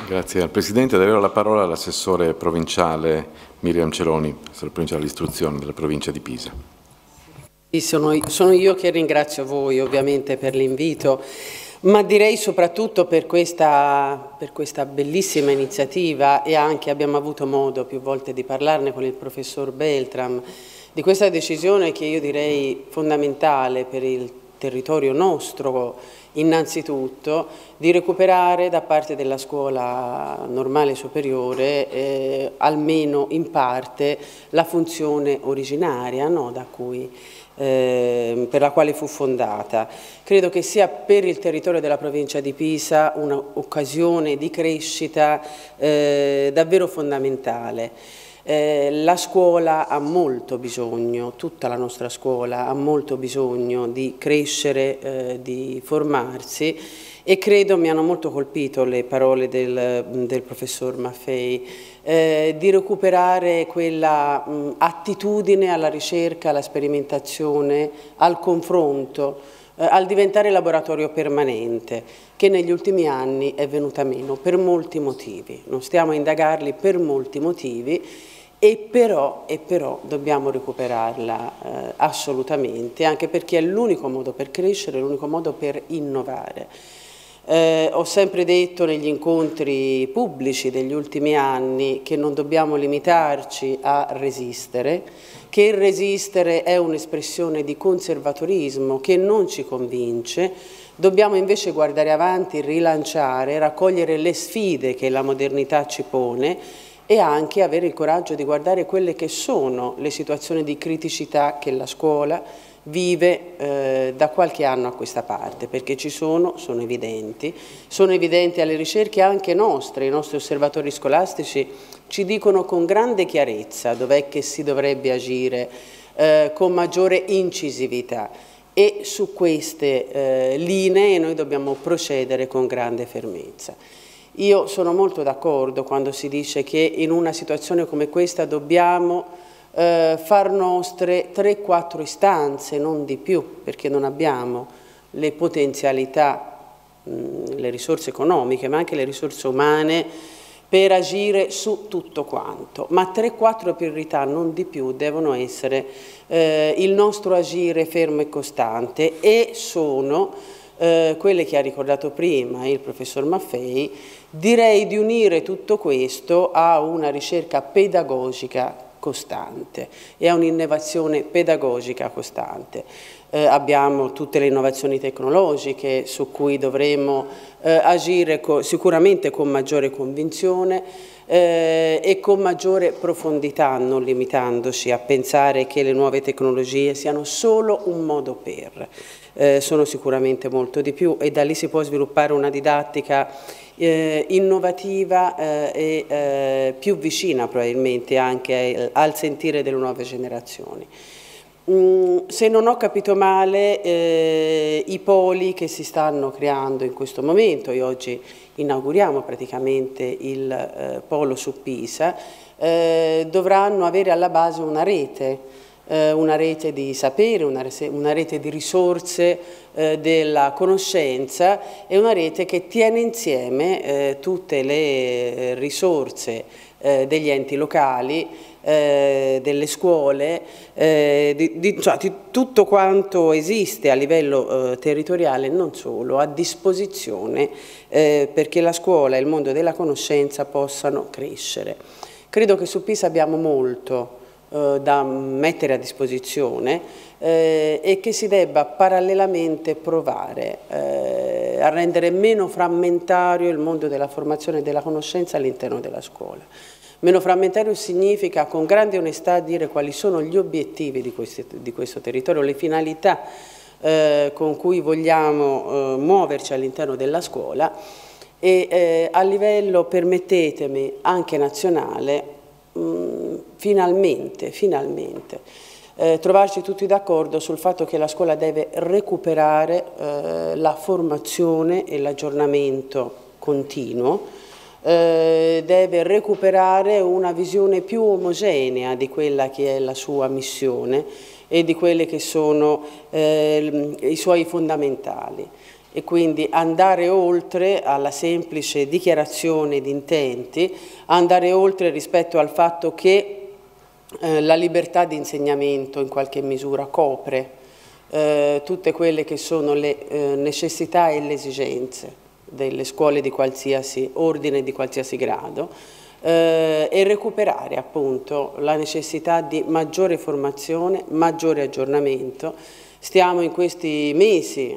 Grazie al Presidente. Darò la parola all'assessore provinciale Miriam Celoni, assessore provinciale dell'istruzione della provincia di Pisa. Sono io che ringrazio voi ovviamente per l'invito, ma direi soprattutto per questa bellissima iniziativa, e anche abbiamo avuto modo più volte di parlarne con il professor Beltram, di questa decisione che io direi fondamentale per il territorio nostro innanzitutto, di recuperare da parte della scuola normale superiore almeno in parte la funzione originaria, no, per la quale fu fondata. Credo che sia per il territorio della provincia di Pisa un'occasione di crescita davvero fondamentale. La scuola ha molto bisogno, tutta la nostra scuola ha molto bisogno di crescere, di formarsi, e credo, mi hanno molto colpito le parole del professor Maffei, di recuperare quella attitudine alla ricerca, alla sperimentazione, al confronto, al diventare laboratorio permanente, che negli ultimi anni è venuta meno per molti motivi. Non stiamo a indagarli, per molti motivi, e però dobbiamo recuperarla assolutamente, anche perché è l'unico modo per crescere, l'unico modo per innovare. Ho sempre detto negli incontri pubblici degli ultimi anni che non dobbiamo limitarci a resistere, che il resistere è un'espressione di conservatorismo che non ci convince. Dobbiamo invece guardare avanti, rilanciare, raccogliere le sfide che la modernità ci pone, e anche avere il coraggio di guardare quelle che sono le situazioni di criticità che la scuola vive da qualche anno a questa parte, perché sono evidenti alle ricerche anche nostre. I nostri osservatori scolastici ci dicono con grande chiarezza dov'è che si dovrebbe agire con maggiore incisività, e su queste linee noi dobbiamo procedere con grande fermezza. Io sono molto d'accordo quando si dice che in una situazione come questa dobbiamo far nostre 3-4 istanze, non di più, perché non abbiamo le potenzialità, le risorse economiche, ma anche le risorse umane per agire su tutto quanto. Ma 3-4 priorità, non di più, devono essere il nostro agire fermo e costante, e sono quelle che ha ricordato prima il professor Maffei. Direi di unire tutto questo a una ricerca pedagogica costante e a un'innovazione pedagogica costante. Abbiamo tutte le innovazioni tecnologiche su cui dovremo agire sicuramente con maggiore convinzione e con maggiore profondità, non limitandoci a pensare che le nuove tecnologie siano solo un modo per. Sono sicuramente molto di più, e da lì si può sviluppare una didattica innovativa e più vicina probabilmente anche al sentire delle nuove generazioni. Se non ho capito male, i poli che si stanno creando in questo momento, e oggi inauguriamo praticamente il polo su Pisa, dovranno avere alla base una rete di sapere, una rete di risorse della conoscenza, e una rete che tiene insieme tutte le risorse degli enti locali, delle scuole, di tutto quanto esiste a livello territoriale, non solo, a disposizione perché la scuola e il mondo della conoscenza possano crescere. Credo che su Pisa abbiamo molto da mettere a disposizione e che si debba parallelamente provare a rendere meno frammentario il mondo della formazione e della conoscenza all'interno della scuola. Meno frammentario significa con grande onestà dire quali sono gli obiettivi di questo territorio, le finalità con cui vogliamo muoverci all'interno della scuola, e a livello, permettetemi, anche nazionale, finalmente trovarci tutti d'accordo sul fatto che la scuola deve recuperare la formazione e l'aggiornamento continuo, deve recuperare una visione più omogenea di quella che è la sua missione e di quelli che sono i suoi fondamentali. e quindi andare oltre alla semplice dichiarazione di intenti, andare oltre rispetto al fatto che la libertà di insegnamento in qualche misura copre tutte quelle che sono le necessità e le esigenze delle scuole di qualsiasi ordine e di qualsiasi grado, e recuperare appunto la necessità di maggiore formazione, maggiore aggiornamento. Stiamo in questi mesi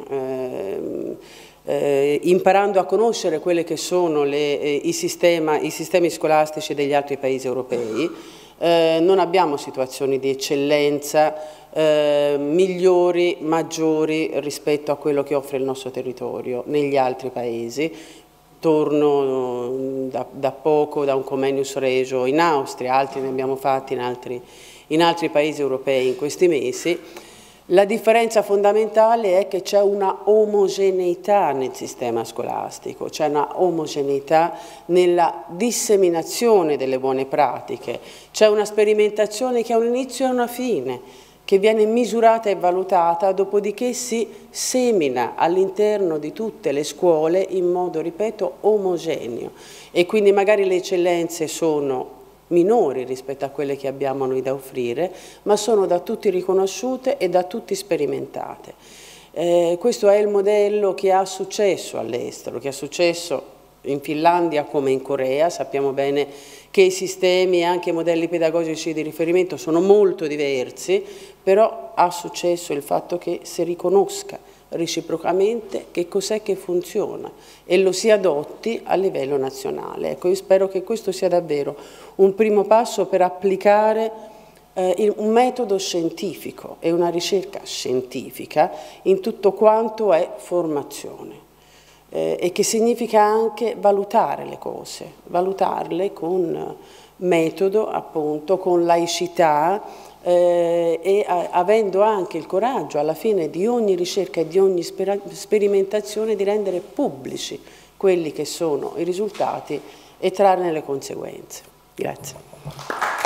imparando a conoscere quelli che sono i sistemi scolastici degli altri paesi europei. Non abbiamo situazioni di eccellenza migliori, maggiori rispetto a quello che offre il nostro territorio negli altri paesi. Torno da poco da un Comenius Regio in Austria, altri ne abbiamo fatti in altri paesi europei in questi mesi. La differenza fondamentale è che c'è una omogeneità nel sistema scolastico, c'è una omogeneità nella disseminazione delle buone pratiche, c'è una sperimentazione che ha un inizio e una fine, che viene misurata e valutata, dopodiché si semina all'interno di tutte le scuole in modo, ripeto, omogeneo, e quindi magari le eccellenze sono minori rispetto a quelle che abbiamo noi da offrire, ma sono da tutti riconosciute e da tutti sperimentate. Questo è il modello che ha successo all'estero, che ha successo in Finlandia come in Corea. Sappiamo bene che i sistemi e anche i modelli pedagogici di riferimento sono molto diversi, però ha successo il fatto che si riconosca reciprocamente che cos'è che funziona e lo si adotti a livello nazionale. Ecco, io spero che questo sia davvero un primo passo per applicare un metodo scientifico e una ricerca scientifica in tutto quanto è formazione, e che significa anche valutare le cose, valutarle con metodo, appunto, con laicità, e avendo anche il coraggio alla fine di ogni ricerca e di ogni sperimentazione di rendere pubblici quelli che sono i risultati e trarne le conseguenze. Grazie.